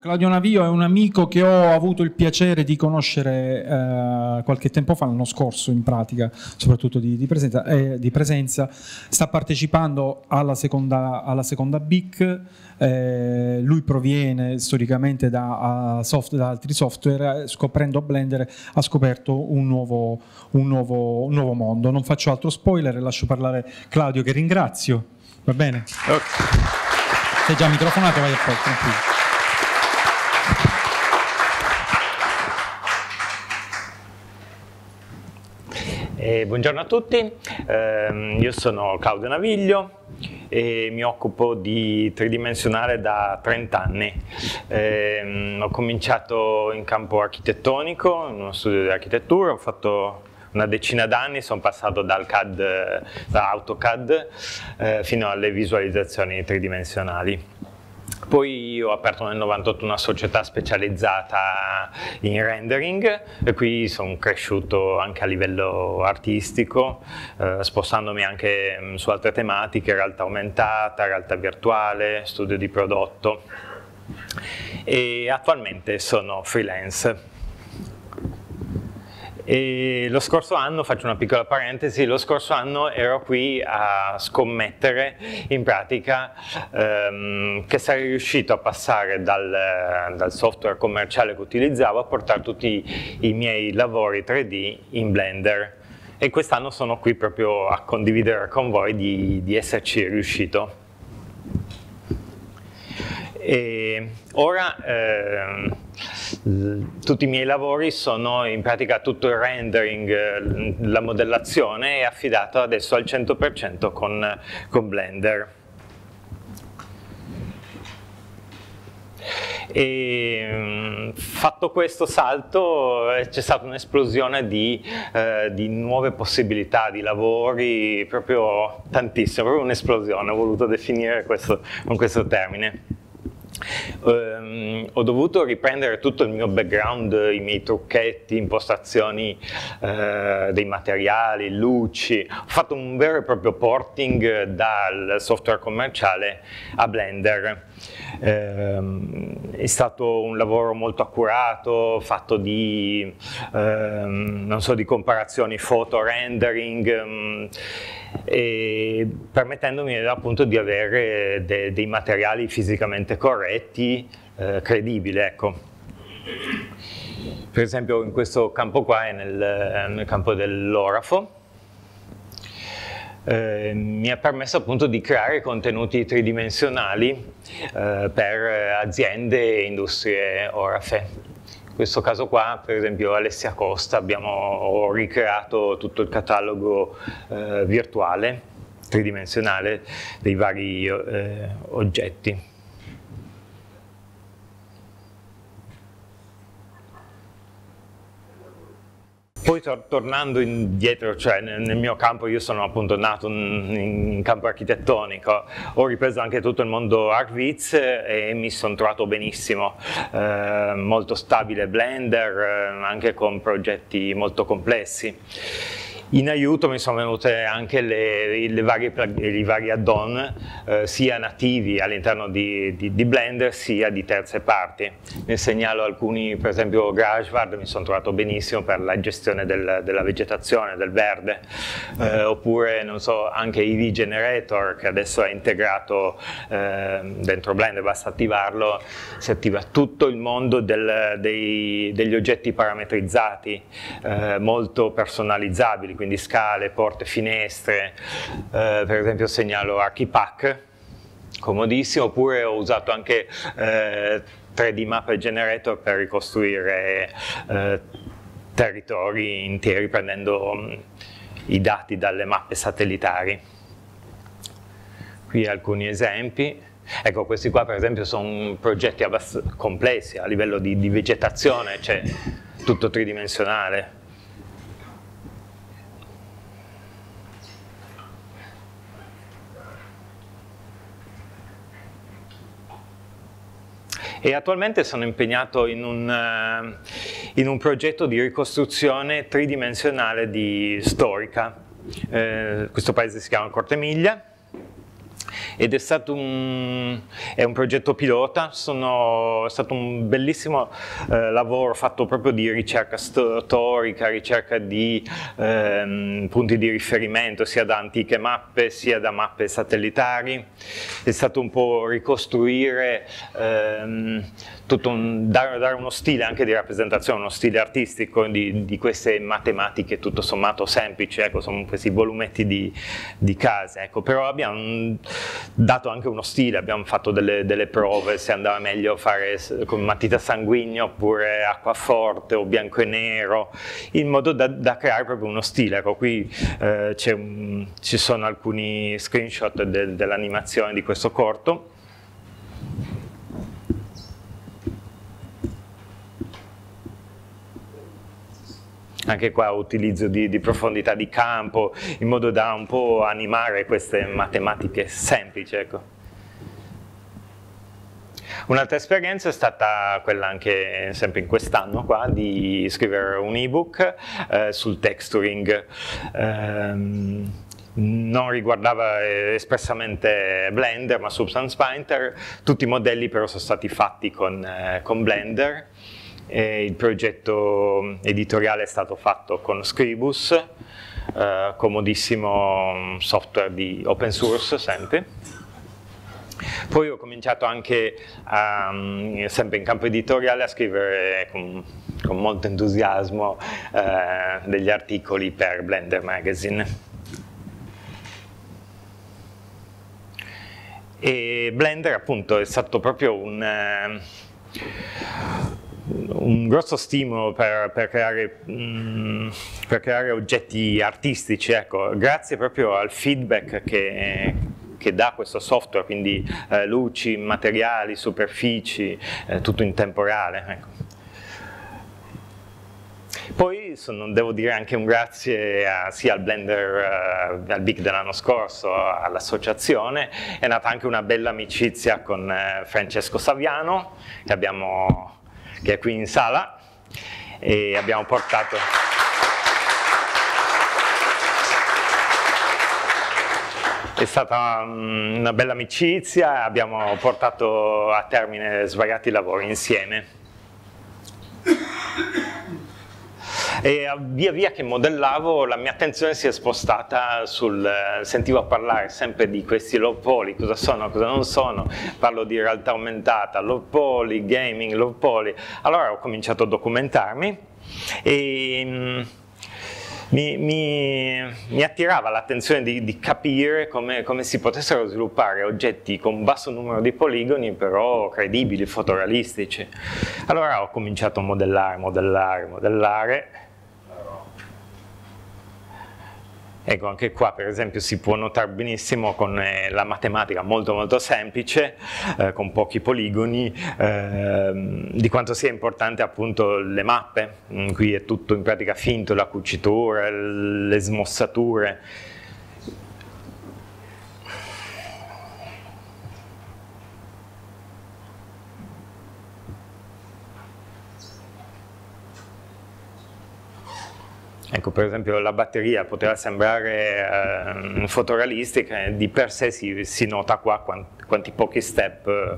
Claudio Naviglio è un amico che ho avuto il piacere di conoscere qualche tempo fa, l'anno scorso in pratica, soprattutto di presenza. Sta partecipando alla seconda BIC. Lui proviene storicamente da altri software. Scoprendo Blender ha scoperto un nuovo mondo. Non faccio altro spoiler, lascio parlare Claudio, che ringrazio. Va bene? Okay. Sei già microfonato, vai a posto, tranquillo. Buongiorno a tutti, io sono Claudio Naviglio e mi occupo di tridimensionale da 30 anni. Ho cominciato in campo architettonico, in uno studio di architettura, ho fatto una decina d'anni, sono passato da AutoCAD fino alle visualizzazioni tridimensionali. Poi ho aperto nel 98 una società specializzata in rendering e qui sono cresciuto anche a livello artistico, spostandomi anche su altre tematiche, realtà aumentata, realtà virtuale, studio di prodotto, e attualmente sono freelance. E lo scorso anno, faccio una piccola parentesi, lo scorso anno ero qui a scommettere in pratica che sarei riuscito a passare dal software commerciale che utilizzavo a portare tutti i miei lavori 3D in Blender, e quest'anno sono qui proprio a condividere con voi di esserci riuscito. E ora tutti i miei lavori sono in pratica tutto il rendering, la modellazione è affidato adesso al 100% con Blender. E fatto questo salto c'è stata un'esplosione di nuove possibilità di lavori, proprio tantissimo, proprio un'esplosione, ho voluto definire con questo termine. Ho dovuto riprendere tutto il mio background, i miei trucchetti, impostazioni dei materiali, luci. Ho fatto un vero e proprio porting dal software commerciale a Blender. È stato un lavoro molto accurato, fatto di, non so, di comparazioni foto rendering, e permettendomi appunto di avere dei materiali fisicamente corretti, credibili, ecco. Per esempio in questo campo qua è nel campo dell'orafo. Mi ha permesso appunto di creare contenuti tridimensionali per aziende e industrie orafe. In questo caso qua, per esempio, Alessia Costa, ho ricreato tutto il catalogo virtuale, tridimensionale, dei vari oggetti. Poi tornando indietro, cioè nel mio campo, io sono appunto nato in campo architettonico, ho ripreso anche tutto il mondo ArchViz e mi sono trovato benissimo, molto stabile Blender, anche con progetti molto complessi. In aiuto mi sono venute anche i vari add-on, sia nativi all'interno di Blender, sia di terze parti. Ne segnalo alcuni, per esempio GarageBand, mi sono trovato benissimo per la gestione della vegetazione, del verde, oppure, non so, anche EV Generator, che adesso è integrato dentro Blender, basta attivarlo, si attiva tutto il mondo degli oggetti parametrizzati, molto personalizzabili, quindi scale, porte, finestre. Per esempio segnalo ArchiPack, comodissimo, oppure ho usato anche 3D Map Generator per ricostruire territori interi prendendo i dati dalle mappe satellitari. Qui alcuni esempi. Ecco, questi qua per esempio sono progetti abbastanza complessi a livello di vegetazione, cioè tutto tridimensionale. E attualmente sono impegnato in un progetto di ricostruzione tridimensionale di Storica. Questo paese si chiama Cortemiglia ed è stato un progetto pilota, è stato un bellissimo lavoro fatto proprio di ricerca storica, ricerca di punti di riferimento sia da antiche mappe sia da mappe satellitari. È stato un po' ricostruire, dare uno stile anche di rappresentazione, uno stile artistico di queste matematiche tutto sommato semplici, ecco, sono questi volumetti di case, ecco. Però abbiamo dato anche uno stile, abbiamo fatto delle prove se andava meglio fare con matita sanguigna oppure acquaforte o bianco e nero, in modo da creare proprio uno stile. Ecco, qui ci sono alcuni screenshot dell'animazione di questo corto. Anche qua utilizzo di profondità di campo, in modo da un po' animare queste matematiche semplici, ecco. Un'altra esperienza è stata quella anche sempre in quest'anno qua, di scrivere un ebook sul texturing. Non riguardava espressamente Blender ma Substance Painter, tutti i modelli però sono stati fatti con Blender. E il progetto editoriale è stato fatto con Scribus, comodissimo software di open source sempre. Poi ho cominciato anche, sempre in campo editoriale, a scrivere con molto entusiasmo degli articoli per Blender Magazine. E Blender appunto è stato proprio un grosso stimolo per creare oggetti artistici, ecco, grazie proprio al feedback che dà questo software, quindi luci, materiali, superfici, tutto in tempo reale, ecco. Poi devo dire anche un grazie sia al Blender, al BIC dell'anno scorso, all'associazione. È nata anche una bella amicizia con Francesco Saviano, che è qui in sala, e abbiamo portato è stata una bella amicizia, abbiamo portato a termine svariati lavori insieme. E via via che modellavo la mia attenzione si è spostata sentivo parlare sempre di questi low poly, cosa sono, cosa non sono, parlo di realtà aumentata, low poly, gaming, low poly. Allora ho cominciato a documentarmi e mi attirava l'attenzione di capire come si potessero sviluppare oggetti con basso numero di poligoni, però credibili, fotorealistici. Allora ho cominciato a modellare. Ecco, anche qua per esempio si può notare benissimo con la matematica molto semplice, con pochi poligoni, di quanto sia importante appunto le mappe. Qui è tutto in pratica finto, la cucitura, le smossature. Ecco, per esempio la batteria poteva sembrare fotorealistica, di per sé si nota qua quanti pochi step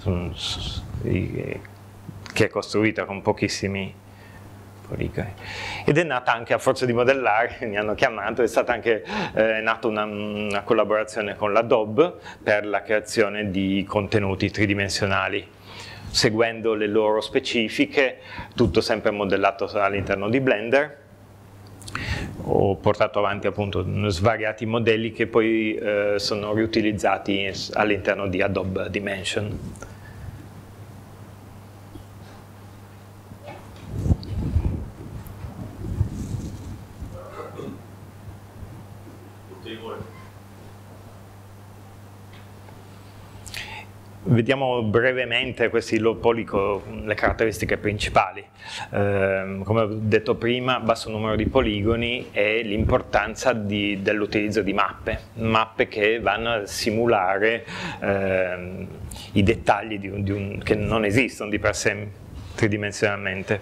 che è costruita con pochissimi poligoni. Ed è nata anche, a forza di modellare, mi hanno chiamato, è stata anche nata una collaborazione con l'Adobe per la creazione di contenuti tridimensionali, seguendo le loro specifiche, tutto sempre modellato all'interno di Blender. Ho portato avanti appunto svariati modelli che poi sono riutilizzati all'interno di Adobe Dimension. Vediamo brevemente questi low poly, le caratteristiche principali. Come ho detto prima, basso numero di poligoni e l'importanza dell'utilizzo di mappe che vanno a simulare i dettagli che non esistono di per sé tridimensionalmente.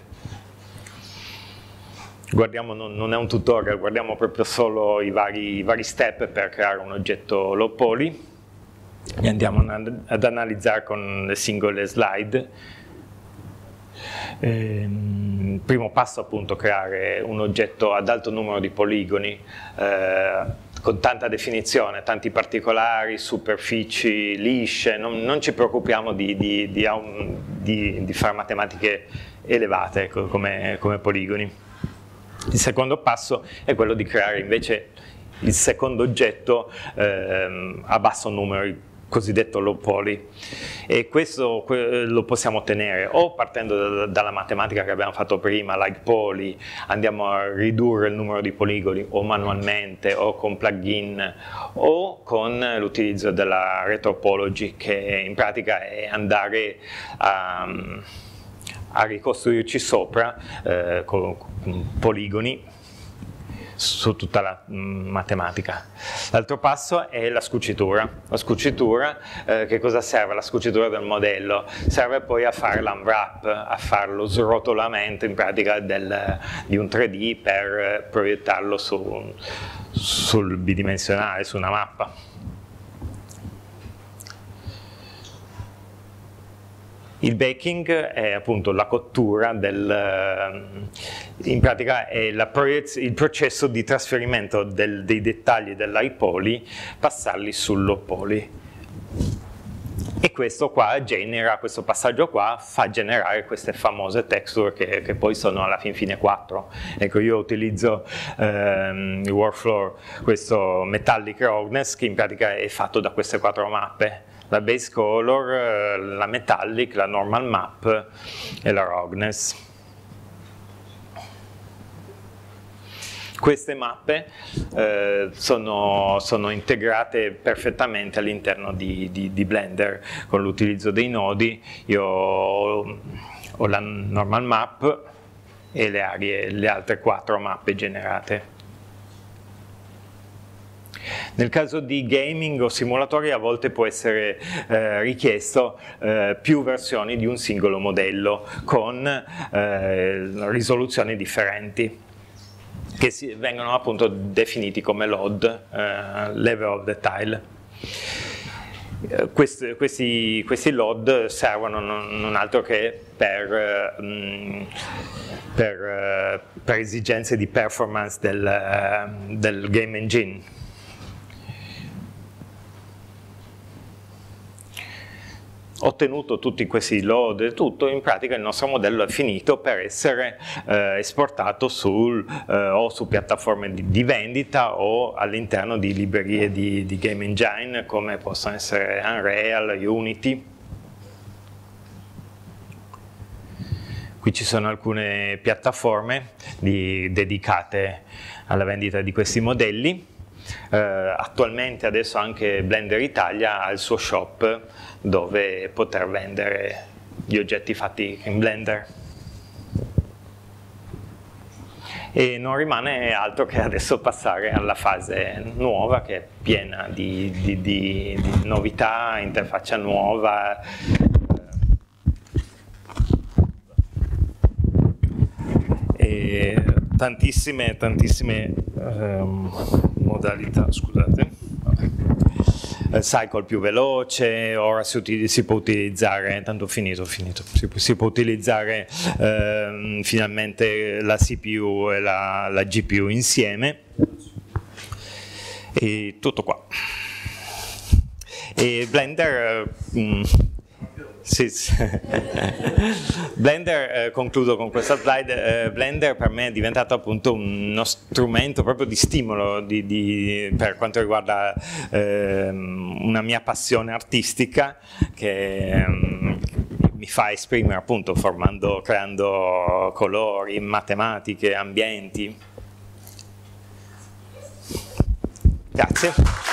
Guardiamo, non è un tutorial, guardiamo proprio solo i vari step per creare un oggetto low poly. li andiamo ad analizzare con le singole slide. Il primo passo è appunto creare un oggetto ad alto numero di poligoni, con tanta definizione, tanti particolari, superfici lisce, non ci preoccupiamo di fare matematiche elevate, ecco, come poligoni. Il secondo passo è quello di creare invece il secondo oggetto a basso numero, cosiddetto low poly, e questo lo possiamo ottenere o partendo dalla matematica che abbiamo fatto prima, like poly, andiamo a ridurre il numero di poligoni o manualmente o con plugin o con l'utilizzo della retropology, che in pratica è andare a ricostruirci sopra con poligoni su tutta la matematica. L'altro passo è la scucitura. La scucitura, che cosa serve? La scucitura del modello serve poi a fare l'unwrap, a fare lo srotolamento in pratica di un 3D per proiettarlo sul bidimensionale, su una mappa. Il baking è appunto la cottura in pratica è il processo di trasferimento dei dettagli dell'high poly, passarli sul low poly. E questo passaggio qua fa generare queste famose texture che poi sono alla fine 4. Ecco, io utilizzo il workflow, questo metallic roughness, che in pratica è fatto da queste 4 mappe. La base color, la metallic, la normal map e la roughness. Queste mappe sono integrate perfettamente all'interno di Blender con l'utilizzo dei nodi. Io ho la normal map e le altre 4 mappe generate. Nel caso di gaming o simulatori a volte può essere richiesto più versioni di un singolo modello con risoluzioni differenti, che vengono appunto definiti come LOD, Level of Detail. Questi LOD servono non altro che per esigenze di performance del game engine. Ottenuto tutti questi load e tutto, in pratica il nostro modello è finito per essere esportato o su piattaforme di vendita o all'interno di librerie di game engine come possono essere Unreal, Unity. Qui ci sono alcune piattaforme dedicate alla vendita di questi modelli. Attualmente adesso anche Blender Italia ha il suo shop dove poter vendere gli oggetti fatti in Blender. E non rimane altro che adesso passare alla fase nuova, che è piena di novità, interfaccia nuova, e tantissime modalità, scusate. Cycle più veloce, ora si può utilizzare, tanto finito, si può utilizzare finalmente la CPU e la GPU insieme, e tutto qua. E Blender Blender, concludo con questa slide. Blender per me è diventato appunto uno strumento proprio di stimolo per quanto riguarda una mia passione artistica che mi fa esprimere appunto creando colori, matematiche, ambienti. Grazie.